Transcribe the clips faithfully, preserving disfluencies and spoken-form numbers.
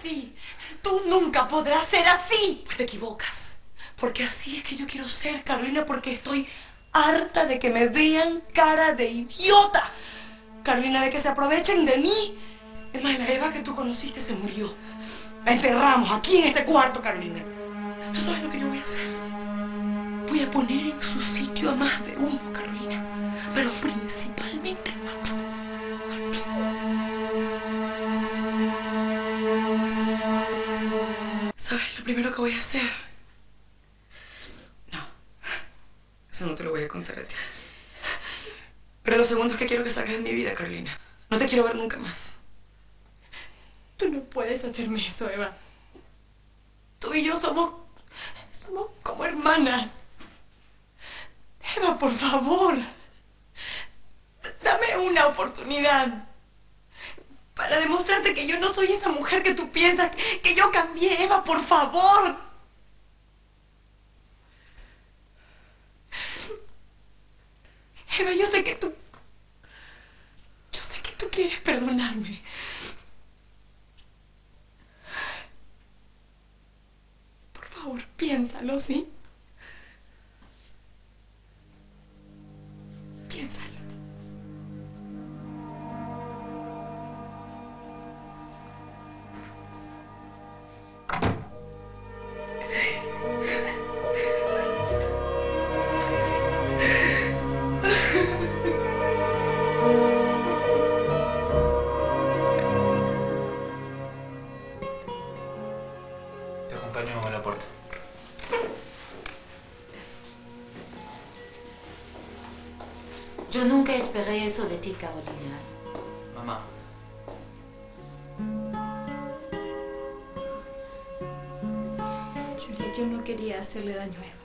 así. Tú nunca podrás ser así. Pues te equivocas. Porque así es que yo quiero ser, Carolina, porque estoy harta de que me vean cara de idiota. Carolina, de que se aprovechen de mí. Es más, la Eva que tú conociste se murió. La enterramos aquí en este cuarto, Carolina. ¿Tú sabes lo que yo voy a hacer? Voy a poner en su sitio a más de uno, Carolina. Pero principalmente a ti. ¿Sabes lo primero que voy a hacer? No. Eso no te lo voy a contar a ti. Pero lo segundo es que quiero que salgas de mi vida, Carolina. No te quiero ver nunca más. Tú no puedes hacerme eso, Eva. Tú y yo somos... somos como hermanas. Eva, por favor. Dame una oportunidad. Para demostrarte que yo no soy esa mujer que tú piensas. Que yo cambié, Eva, por favor. Eva, yo sé que tú... Yo sé que tú quieres perdonarme. Por favor, piénsalo, ¿sí? Piénsalo. Te acompaño a la puerta. Yo nunca esperé eso de ti, Carolina. Mamá. Julia, yo no quería hacerle daño a Eva.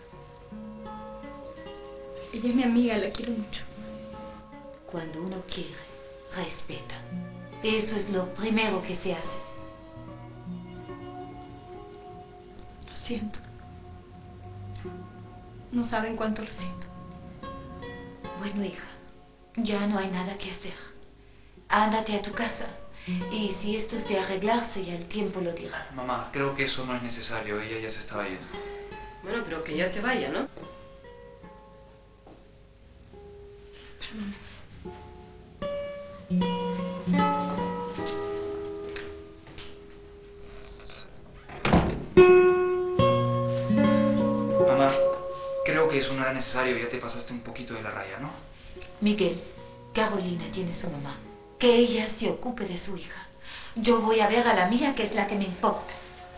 Ella es mi amiga, la quiero mucho. Cuando uno quiere, respeta. Eso es lo primero que se hace. Lo siento. No saben cuánto lo siento. Bueno, hija, ya no hay nada que hacer. Ándate a tu casa. Y si esto es de arreglarse, ya el tiempo lo dirá. Mamá, creo que eso no es necesario. Ella ya se estaba yendo. Bueno, pero que ya se vaya, ¿no? Mamá, creo que eso no era necesario. Ya te pasaste un poquito de la raya, ¿no? Miguel, Carolina tiene su mamá. Que ella se ocupe de su hija. Yo voy a ver a la mía, que es la que me importa.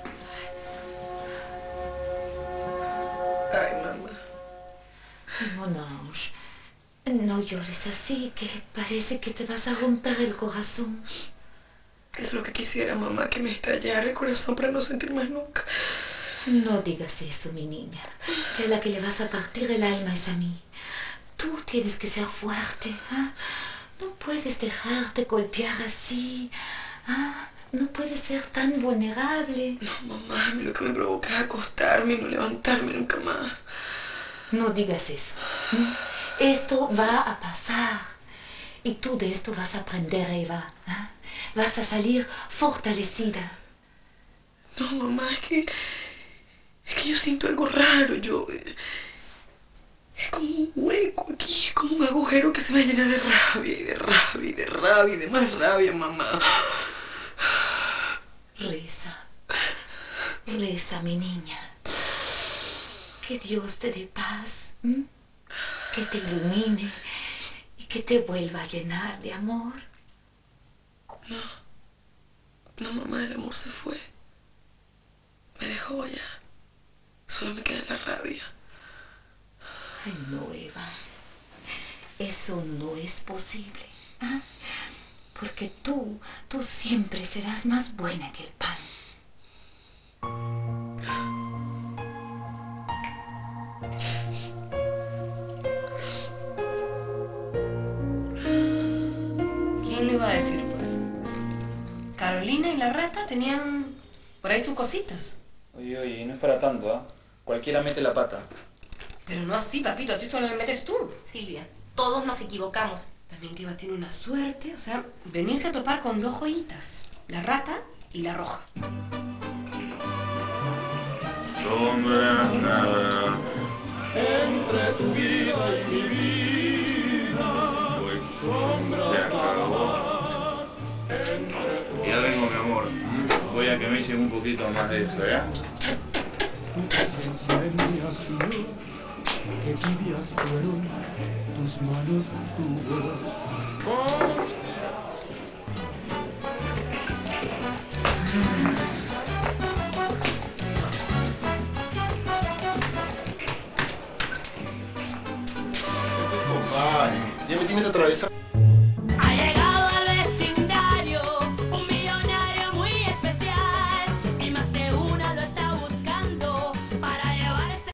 Ay, mamá. Mon ange, no llores así, que parece que te vas a romper el corazón. Es lo que quisiera, mamá, que me estallara el corazón para no sentir más nunca. No digas eso, mi niña. Que a la que le vas a partir el alma es a mí. Tú tienes que ser fuerte, ¿ah? No puedes dejarte golpear así, ¿ah? No puedes ser tan vulnerable. No, mamá, a mí lo que me provoca es acostarme y no levantarme nunca más. No digas eso. ¿Mm? Esto va a pasar. Y tú de esto vas a aprender, Eva. ¿Ah? Vas a salir fortalecida. No, mamá, es que... Es que yo siento algo raro, yo... Es como un hueco aquí, es como un agujero que se me llena de rabia y de rabia y de rabia y de más rabia, mamá. Reza. Reza, mi niña. Que Dios te dé paz. ¿Mm? Que te ilumine y que te vuelva a llenar de amor. No. No, mamá, el amor se fue. Me dejó ya. Solo me queda la rabia. Ay, no, Eva. Eso no es posible. ¿Ah? Porque tú, tú siempre serás más buena que el pan. ¿Quién lo iba a decir, pues? Carolina y la rata tenían por ahí sus cositas. Oye, oye, no es para tanto, ¿ah? Cualquiera mete la pata. Pero no así, papito, así solo me metes tú. Silvia, todos nos equivocamos. También que Eva tiene una suerte, o sea, venirse a topar con dos joyitas. La rata y la roja. sombra nada. Entre tu vida y mi vida, Se acabó. Ya vengo, mi amor. Voy a que me echen un poquito más de eso, ¿ya? tu presencia en mi azul, que tibias fueron tus manos, tu voz. Con Compadre, ya me tienes atravesado.